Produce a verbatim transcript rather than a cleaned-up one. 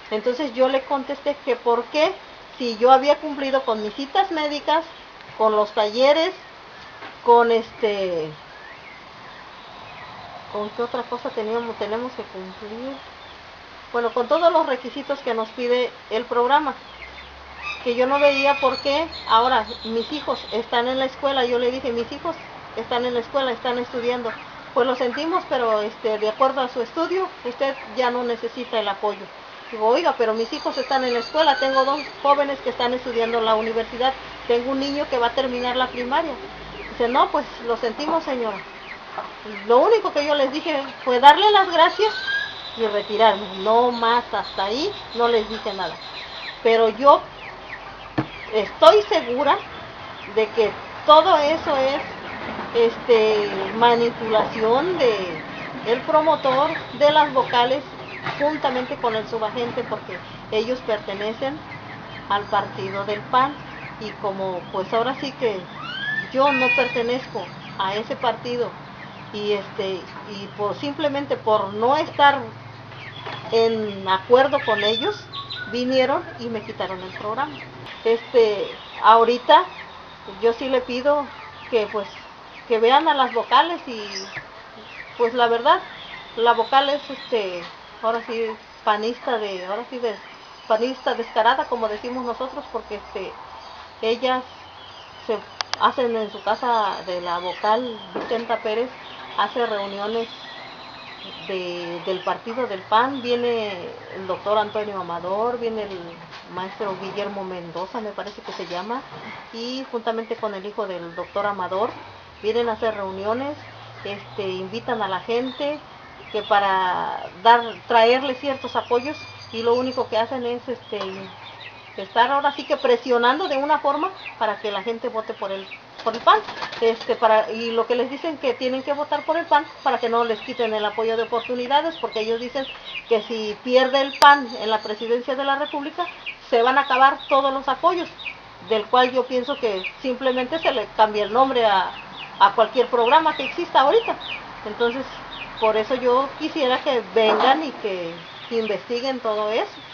Entonces yo le contesté que por qué, si yo había cumplido con mis citas médicas, con los talleres, con este, con qué otra cosa teníamos, tenemos que cumplir, bueno, con todos los requisitos que nos pide el programa, que yo no veía por qué. Ahora mis hijos están en la escuela, yo le dije, mis hijos están en la escuela, están estudiando, pues lo sentimos, pero este, de acuerdo a su estudio, usted ya no necesita el apoyo. Digo, oiga, pero mis hijos están en la escuela, tengo dos jóvenes que están estudiando en la universidad, tengo un niño que va a terminar la primaria. Dice, no, pues lo sentimos, señora. Lo único que yo les dije fue darle las gracias y retirarme, no más, hasta ahí no les dije nada. Pero yo estoy segura de que todo eso es este manipulación de el promotor de las vocales juntamente con el subagente, porque ellos pertenecen al partido del P A N, y como pues ahora sí que yo no pertenezco a ese partido, y este y por simplemente por no estar en acuerdo con ellos, vinieron y me quitaron el programa. Este, ahorita yo sí le pido que pues que vean a las vocales, y pues la verdad, la vocal es este, ahora sí panista de, ahora sí de panista descarada, como decimos nosotros, porque este ellas se hacen en su casa de la vocal Vicenta Pérez, hace reuniones de, del partido del P A N, viene el doctor Antonio Amador, viene el maestro Guillermo Mendoza, me parece que se llama, y juntamente con el hijo del doctor Amador, vienen a hacer reuniones, este, invitan a la gente que para dar, traerle ciertos apoyos, y lo único que hacen es este estar ahora sí que presionando de una forma para que la gente vote por el por el P A N, este para y lo que les dicen que tienen que votar por el P A N para que no les quiten el apoyo de oportunidades, porque ellos dicen que si pierde el P A N en la presidencia de la República se van a acabar todos los apoyos, del cual yo pienso que simplemente se le cambia el nombre a, a cualquier programa que exista ahorita. Entonces por eso yo quisiera que vengan y que investiguen todo eso.